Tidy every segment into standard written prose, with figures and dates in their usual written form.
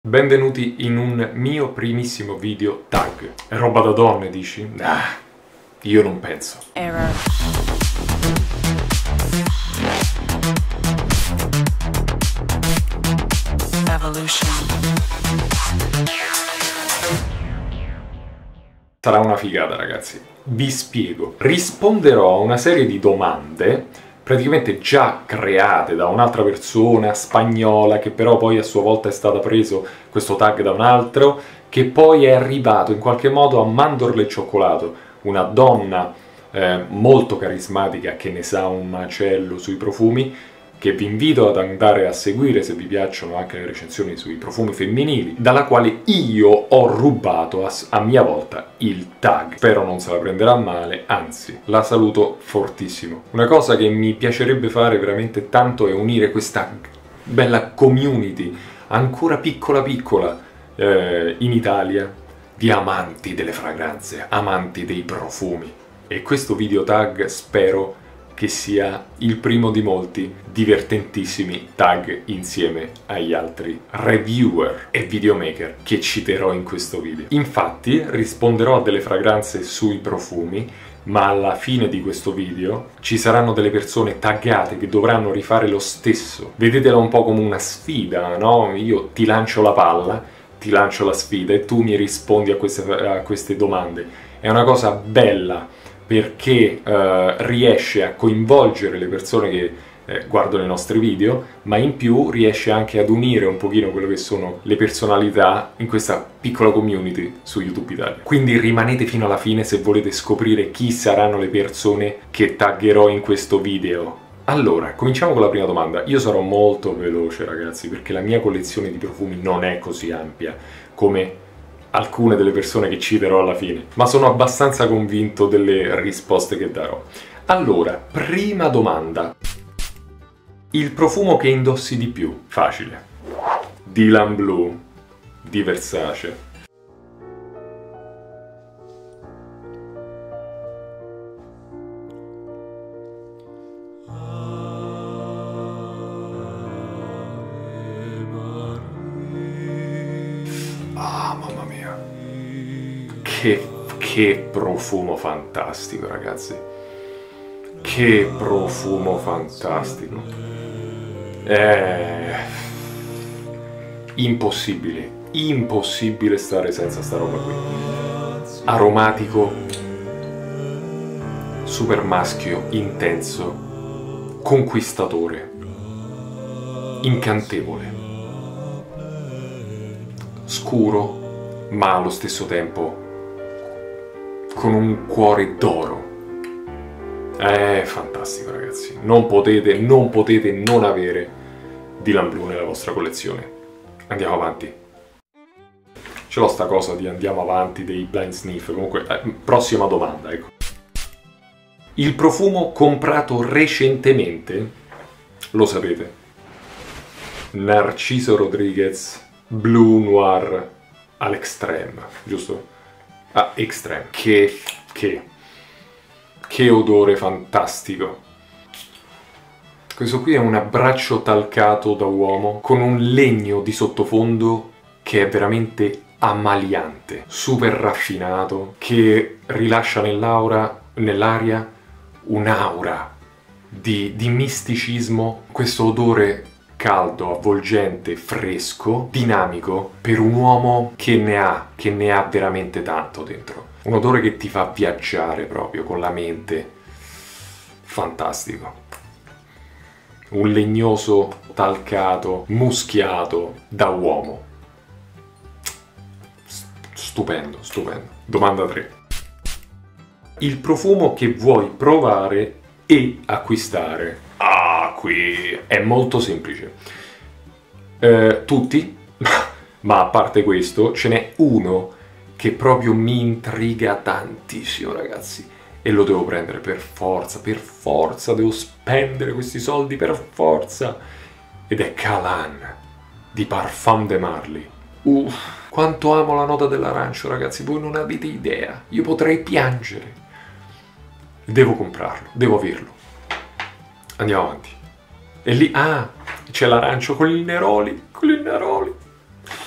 Benvenuti in un mio primissimo video tag. È roba da donne, dici? Ah, io non penso. Error. Evolution. Sarà una figata, ragazzi. Vi spiego. Risponderò a una serie di domande praticamente già create da un'altra persona spagnola, che però poi a sua volta è stata preso questo tag da un altro, che poi è arrivato in qualche modo a Mandorle e Cioccolato, una donna molto carismatica che ne sa un macello sui profumi, che vi invito ad andare a seguire se vi piacciono anche le recensioni sui profumi femminili, dalla quale io ho rubato a mia volta il tag. Spero non se la prenderà male, anzi, la saluto fortissimo. Una cosa che mi piacerebbe fare veramente tanto è unire questa bella community, ancora piccola in Italia, di amanti delle fragranze, amanti dei profumi. E questo video tag spero che sia il primo di molti divertentissimi tag insieme agli altri reviewer e videomaker che citerò in questo video. Infatti risponderò a delle fragranze sui profumi, ma alla fine di questo video ci saranno delle persone taggate che dovranno rifare lo stesso. Vedetela un po' come una sfida, no? Io ti lancio la palla, ti lancio la sfida e tu mi rispondi a queste domande. È una cosa bella, perché riesce a coinvolgere le persone che guardano i nostri video, ma in più riesce anche ad unire un pochino quello che sono le personalità in questa piccola community su YouTube Italia. Quindi rimanete fino alla fine se volete scoprire chi saranno le persone che taggerò in questo video. Allora, cominciamo con la prima domanda. Io sarò molto veloce, ragazzi, perché la mia collezione di profumi non è così ampia come alcune delle persone che citerò alla fine, ma sono abbastanza convinto delle risposte che darò. Allora, prima domanda. Il profumo che indossi di più? Facile. Dylan Blue di Versace. Ah, mamma mia. Che profumo fantastico, ragazzi. Che profumo fantastico. È impossibile stare senza sta roba qui. Aromatico, super maschio, intenso, conquistatore, incantevole, scuro, ma allo stesso tempo con un cuore d'oro. È fantastico, ragazzi. Non potete non avere Dylan Blue nella vostra collezione. Andiamo avanti. Ce l'ho sta cosa di andiamo avanti dei blind sniff. Comunque, prossima domanda, ecco. Il profumo comprato recentemente, lo sapete, Narciso Rodriguez Blue Noir all'Extreme, giusto? Ah, Extreme. Che odore fantastico. Questo qui è un abbraccio talcato da uomo con un legno di sottofondo che è veramente ammaliante, super raffinato, che rilascia nell'aria un'aura di misticismo. Questo odore caldo, avvolgente, fresco, dinamico, per un uomo che ne ha veramente tanto dentro. Un odore che ti fa viaggiare proprio con la mente. Fantastico. Un legnoso, talcato, muschiato da uomo. Stupendo, stupendo. Domanda 3. Il profumo che vuoi provare e acquistare. Ah, qui è molto semplice. Tutti, ma a parte questo, ce n'è uno che proprio mi intriga tantissimo, ragazzi, e lo devo prendere per forza, devo spendere questi soldi per forza, ed è Calan di Parfum de Marly. Quanto amo la nota dell'arancio, ragazzi, voi non avete idea, io potrei piangere. Devo comprarlo, devo averlo. Andiamo avanti. E lì, c'è l'arancio con il Neroli,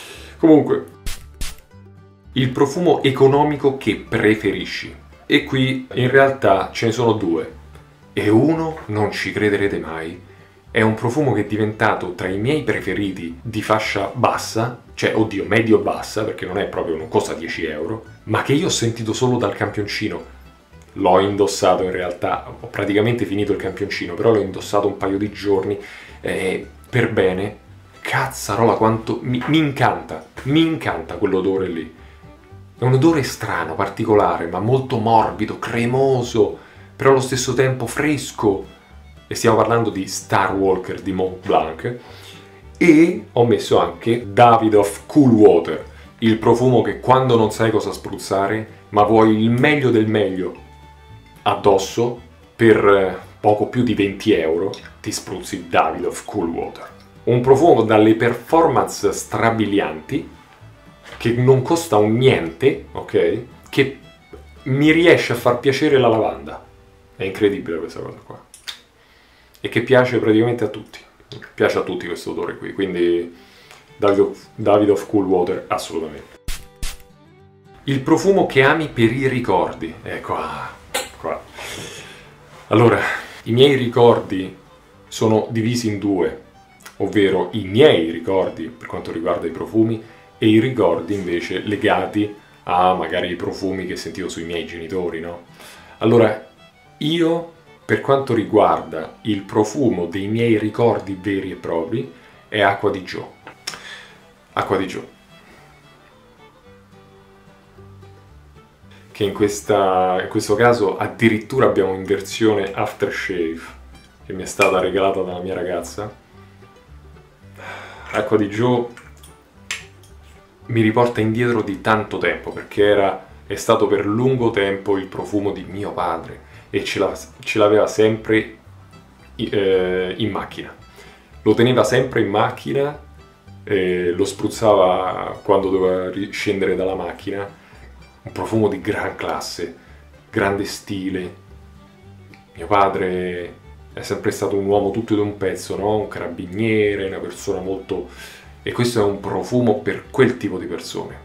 Comunque, il profumo economico che preferisci. E qui in realtà ce ne sono due. E uno, non ci crederete mai, è un profumo che è diventato tra i miei preferiti di fascia bassa, cioè, oddio, medio-bassa, perché non è proprio, non costa 10 euro, ma che io ho sentito solo dal campioncino. L'ho indossato in realtà, ho praticamente finito il campioncino, però l'ho indossato un paio di giorni per bene. Cazzarola, quanto mi incanta quell'odore lì. È un odore strano, particolare, ma molto morbido, cremoso, però allo stesso tempo fresco. E stiamo parlando di Star Walker di Mont Blanc. E ho messo anche Davidoff Cool Water, il profumo che quando non sai cosa spruzzare, ma vuoi il meglio del meglio addosso, per poco più di 20 euro, ti spruzzi Davidoff Cool Water. Un profumo dalle performance strabilianti, che non costa un niente, ok? Che mi riesce a far piacere la lavanda. È incredibile questa cosa qua. E che piace praticamente a tutti. Piace a tutti questo odore qui, quindi Davidoff Cool Water assolutamente. Il profumo che ami per i ricordi. Qua. Allora, i miei ricordi sono divisi in due, ovvero i miei ricordi per quanto riguarda i profumi e i ricordi invece legati a magari i profumi che sentivo sui miei genitori, no? Allora, io, per quanto riguarda il profumo dei miei ricordi veri e propri, è Acqua di Gio. Acqua di Gio. Che in questo caso addirittura abbiamo in versione aftershave, che mi è stata regalata dalla mia ragazza. Acqua di Gio mi riporta indietro di tanto tempo, perché è stato per lungo tempo il profumo di mio padre e ce l'aveva sempre in macchina. Lo teneva sempre in macchina, lo spruzzava quando doveva scendere dalla macchina. Un profumo di gran classe, grande stile. Mio padre è sempre stato un uomo tutto d'un pezzo, no? Un carabiniere, una persona molto... E questo è un profumo per quel tipo di persone.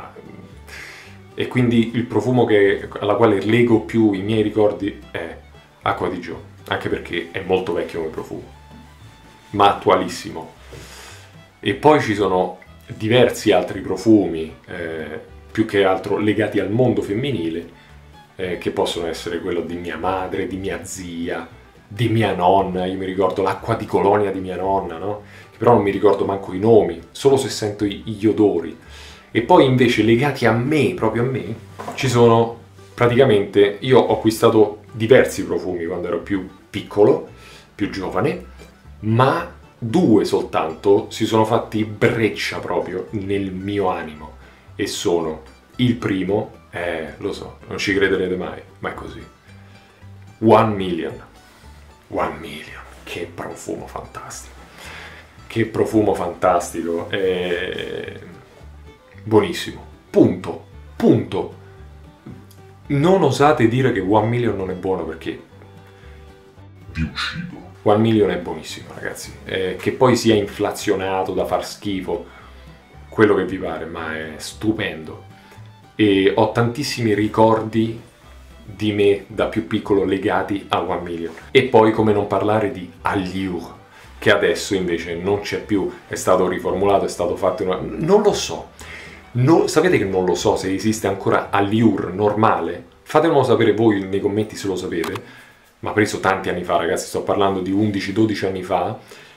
E quindi il profumo alla quale lego più i miei ricordi è Acqua di Gio, anche perché è molto vecchio come profumo, ma attualissimo. E poi ci sono diversi altri profumi, più che altro legati al mondo femminile, che possono essere quello di mia madre, di mia zia, di mia nonna. Io mi ricordo l'acqua di colonia di mia nonna, no? Che però non mi ricordo manco i nomi, solo se sento gli odori. E poi invece legati a me, proprio a me, ci sono praticamente... Io ho acquistato diversi profumi quando ero più piccolo, più giovane, ma 2 soltanto si sono fatti breccia proprio nel mio animo. E sono il primo, lo so, non ci crederete mai, ma è così. 1 Million. 1 Million, che profumo fantastico. Che profumo fantastico. Buonissimo. Punto. Punto. Non osate dire che 1 Million non è buono, perché vi uccido. 1 Million è buonissimo, ragazzi. Che poi sia inflazionato da far schifo, quello che vi pare, ma è stupendo. E ho tantissimi ricordi di me da più piccolo legati a 1 Million. E poi come non parlare di Allure, che adesso invece non c'è più, è stato riformulato, è stato fatto non lo so. Sapete che non lo so se esiste ancora Allure normale? Fatemelo sapere voi nei commenti se lo sapete. Ma preso tanti anni fa, ragazzi, sto parlando di 11-12 anni fa.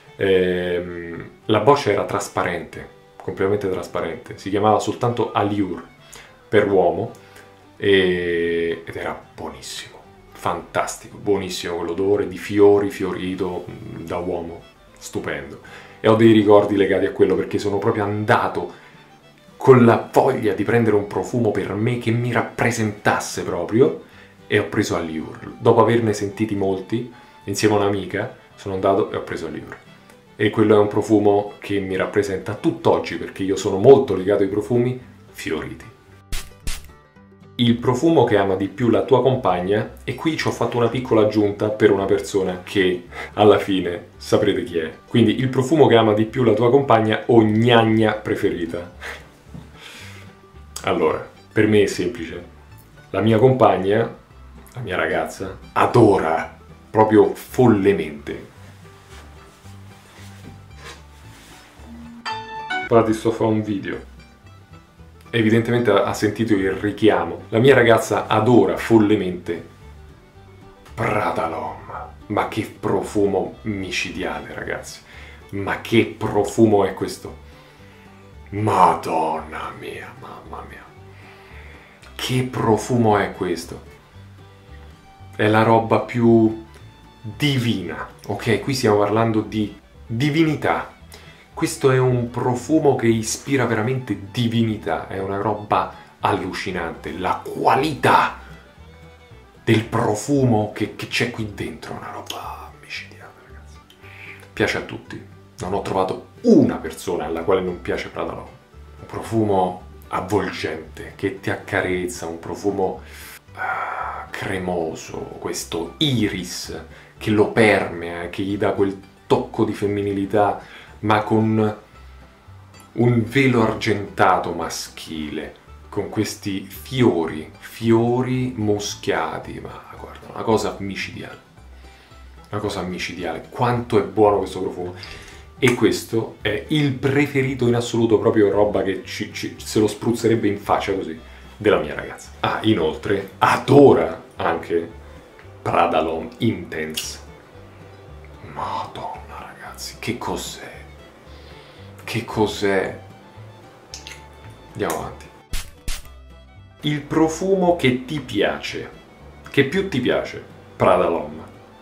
La boccia era trasparente, completamente trasparente, si chiamava soltanto Allure per uomo ed era buonissimo, fantastico, buonissimo, quell'odore di fiori, fiorito da uomo, stupendo. E ho dei ricordi legati a quello, perché sono proprio andato con la voglia di prendere un profumo per me che mi rappresentasse proprio, e ho preso Allure. Dopo averne sentiti molti, insieme a un'amica, sono andato e ho preso Allure. E quello è un profumo che mi rappresenta tutt'oggi, perché io sono molto legato ai profumi fioriti. Il profumo che ama di più la tua compagna, e qui ci ho fatto una piccola aggiunta per una persona che alla fine saprete chi è. Quindi il profumo che ama di più la tua compagna o gnagna preferita. Allora, per me è semplice. La mia compagna, la mia ragazza, adora proprio follemente. Ora ti sto a fare un video. Evidentemente ha sentito il richiamo. La mia ragazza adora follemente Pradalom. Ma che profumo micidiale, ragazzi. Ma che profumo è questo? Madonna mia, mamma mia. Che profumo è questo? È la roba più divina, ok? Qui stiamo parlando di divinità. Questo è un profumo che ispira veramente divinità, è una roba allucinante. La qualità del profumo che c'è qui dentro è una roba micidiale, ragazzi. Piace a tutti. Non ho trovato una persona alla quale non piace Pradalom. Un profumo avvolgente, che ti accarezza, un profumo cremoso, questo iris che lo permea, che gli dà quel tocco di femminilità, ma con un velo argentato maschile, con questi fiori muschiati, ma guarda, una cosa micidiale. Una cosa micidiale. Quanto è buono questo profumo. E questo è il preferito in assoluto, proprio roba che se lo spruzzerebbe in faccia così, della mia ragazza. Ah, inoltre, adora anche Pradalom Intense. Madonna, ragazzi, che cos'è? Che cos'è? Andiamo avanti. Il profumo che ti piace, che più ti piace, Pradalom.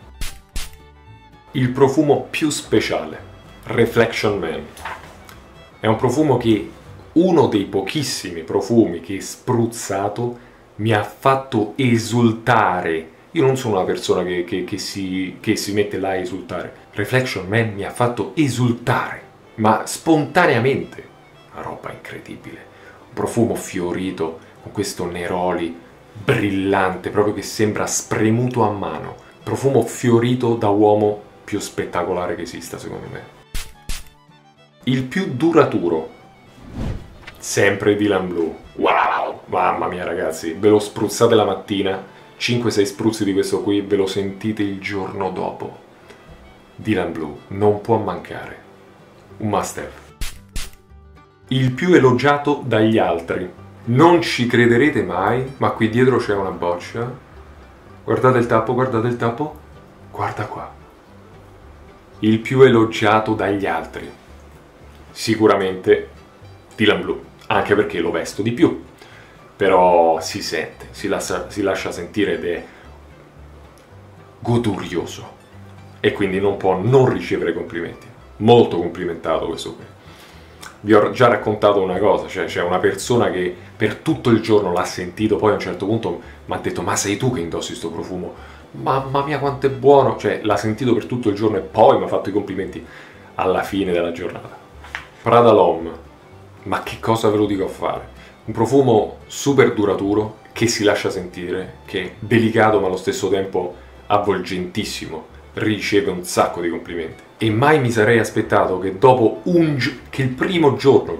Il profumo più speciale, Reflection Man. È un profumo che, uno dei pochissimi profumi che spruzzato mi ha fatto esultare. Io non sono una persona che si mette là a esultare. Reflection Man mi ha fatto esultare, ma spontaneamente. Una roba incredibile. Un profumo fiorito, con questo neroli brillante, proprio che sembra spremuto a mano. Profumo fiorito da uomo più spettacolare che esista, secondo me. Il più duraturo, sempre Dylan Blue. Wow, mamma mia, ragazzi, ve lo spruzzate la mattina, 5-6 spruzzi di questo qui, ve lo sentite il giorno dopo. Dylan Blue non può mancare, un must have. Il più elogiato dagli altri. Non ci crederete mai, ma qui dietro c'è una boccia. Guardate il tappo, guardate il tappo. Guarda qua. Il più elogiato dagli altri. Sicuramente Dylan Blue, anche perché lo vesto di più. Però si sente, si lascia sentire ed è godurioso. E quindi non può non ricevere complimenti. Molto complimentato questo qui. Vi ho già raccontato una cosa, cioè c'è una persona che per tutto il giorno l'ha sentito, poi a un certo punto mi ha detto: ma sei tu che indossi questo profumo? Mamma mia quanto è buono! Cioè l'ha sentito per tutto il giorno e poi mi ha fatto i complimenti alla fine della giornata. Pradalom, ma che cosa ve lo dico a fare? Un profumo super duraturo, che si lascia sentire, che è delicato ma allo stesso tempo avvolgentissimo, riceve un sacco di complimenti. E mai mi sarei aspettato che dopo che il primo giorno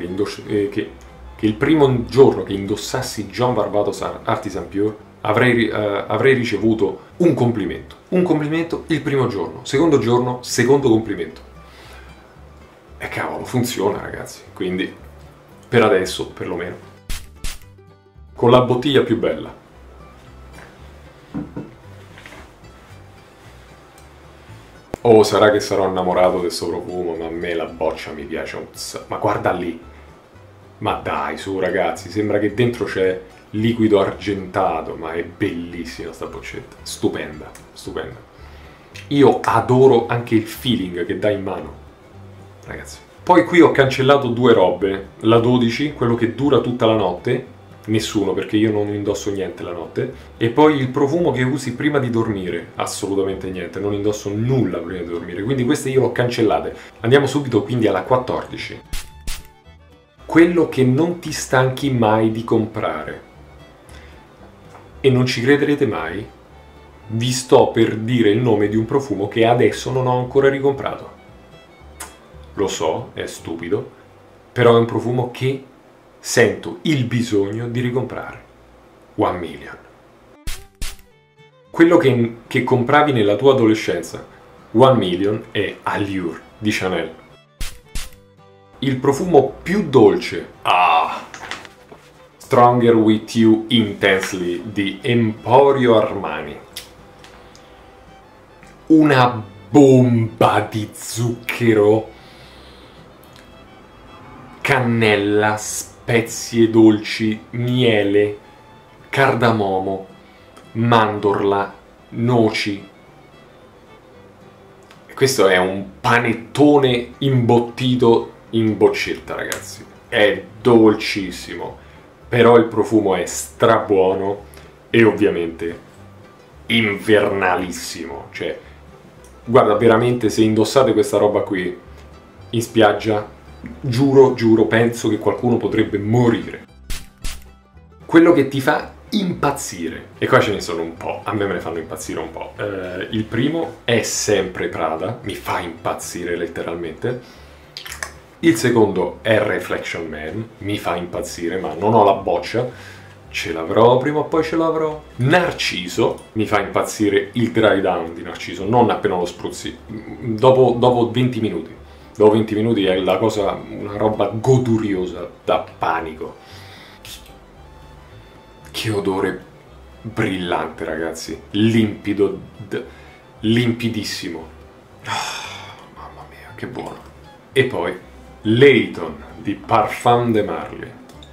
che indossassi John Varvatos Artisan Pure avrei ricevuto un complimento. Un complimento il primo giorno, secondo giorno, secondo complimento. E cavolo, funziona, ragazzi. Quindi, per adesso, perlomeno. Con la bottiglia più bella. Oh, sarà che sarò innamorato di questo profumo, ma a me la boccia mi piace un sacco. Ma guarda lì! Ma dai, su ragazzi, sembra che dentro c'è liquido argentato, ma è bellissima sta boccetta. Stupenda, stupenda. Io adoro anche il feeling che dà in mano, ragazzi. Poi qui ho cancellato due robe. La 12, quello che dura tutta la notte. Nessuno, perché io non indosso niente la notte. E poi il profumo che usi prima di dormire, assolutamente niente, non indosso nulla prima di dormire, quindi queste io le ho cancellate. Andiamo subito quindi alla 14. Quello che non ti stanchi mai di comprare. E non ci crederete mai, vi sto per dire il nome di un profumo che adesso non ho ancora ricomprato. Lo so, è stupido, però è un profumo che sento il bisogno di ricomprare 1 Million. Quello che compravi nella tua adolescenza, 1 Million, è Allure di Chanel. Il profumo più dolce, Stronger With You Intensely di Emporio Armani. Una bomba di zucchero, cannella, spezie dolci, miele, cardamomo, mandorla, noci. Questo è un panettone imbottito in boccetta, ragazzi. È dolcissimo, però il profumo è strabuono e ovviamente invernalissimo. Cioè, guarda, veramente, se indossate questa roba qui in spiaggia, giuro, penso che qualcuno potrebbe morire. Quello che ti fa impazzire, e qua ce ne sono un po', a me ne fanno impazzire un po'. Il primo è sempre Prada, mi fa impazzire letteralmente. Il secondo è Reflection Man, mi fa impazzire, ma non ho la boccia, ce l'avrò, prima o poi ce l'avrò. Narciso, mi fa impazzire il dry down di Narciso, non appena lo spruzzi, dopo 20 minuti. Dopo 20 minuti è la cosa, una roba goduriosa da panico. Che odore brillante, ragazzi, limpido, limpidissimo. Mamma mia, che buono. E poi Layton di Parfum de Marly.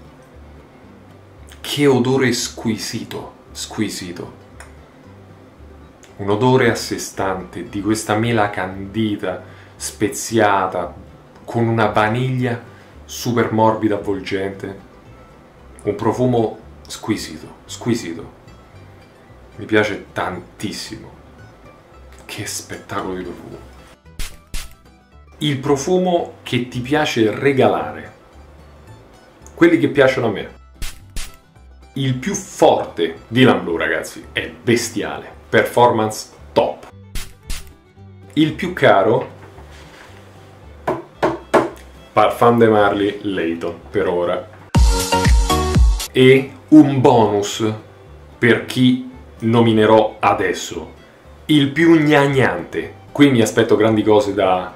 Che odore squisito, squisito. Un odore a sé stante di questa mela candita, speziata, con una vaniglia super morbida, avvolgente. Un profumo squisito, squisito. Mi piace tantissimo. Che spettacolo di profumo. Il profumo che ti piace regalare. Quelli che piacciono a me. Il più forte di Dylan Blue, ragazzi, è bestiale. Performance top. Il più caro, Parfum de Marly Layton, per ora. E un bonus per chi nominerò adesso. Il più gnagnante. Qui mi aspetto grandi cose da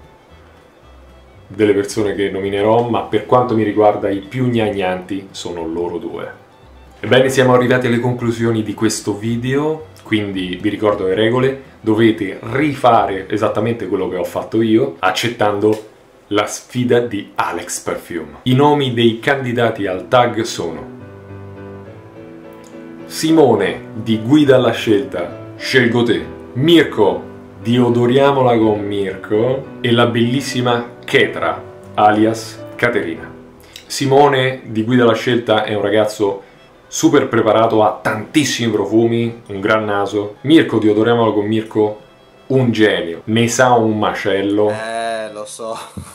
delle persone che nominerò, ma per quanto mi riguarda i più gnagnanti sono loro due. Ebbene, siamo arrivati alle conclusioni di questo video, quindi vi ricordo le regole: dovete rifare esattamente quello che ho fatto io, accettando la sfida di Alex Perfume. I nomi dei candidati al tag sono Simone di Guida alla Scelta, Scelgo Te, Mirko di Odoriamola con Mirko e la bellissima Ketra, alias Caterina. Simone di Guida alla Scelta è un ragazzo super preparato, ha tantissimi profumi, un gran naso. Mirko di Odoriamola con Mirko, un genio, ne sa un macello. Lo so.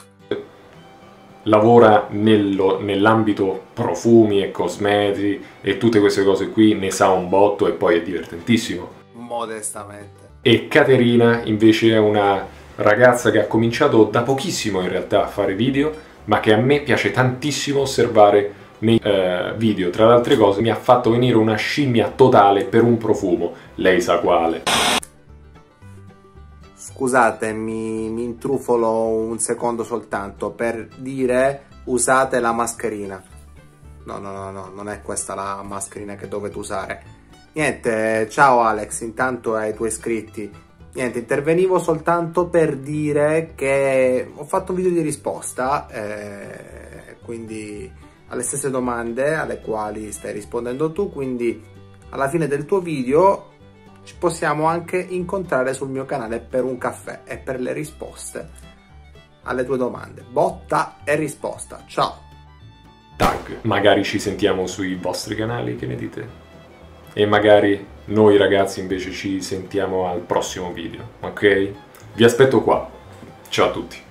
Lavora nell'ambito profumi e cosmetici e tutte queste cose qui, ne sa un botto e poi è divertentissimo. Modestamente. E Caterina invece è una ragazza che ha cominciato da pochissimo in realtà a fare video, ma che a me piace tantissimo osservare nei video. Tra le altre cose mi ha fatto venire una scimmia totale per un profumo, lei sa quale. Scusate, mi intrufolo un secondo soltanto per dire: usate la mascherina. No, non è questa la mascherina che dovete usare. Niente, ciao Alex, intanto ai tuoi iscritti. Niente, intervenivo soltanto per dire che ho fatto un video di risposta, quindi alle stesse domande alle quali stai rispondendo tu, quindi alla fine del tuo video ci possiamo anche incontrare sul mio canale per un caffè e per le risposte alle tue domande. Botta e risposta. Ciao! Tag. Magari ci sentiamo sui vostri canali, che ne dite? E magari noi ragazzi invece ci sentiamo al prossimo video, ok? Vi aspetto qua. Ciao a tutti!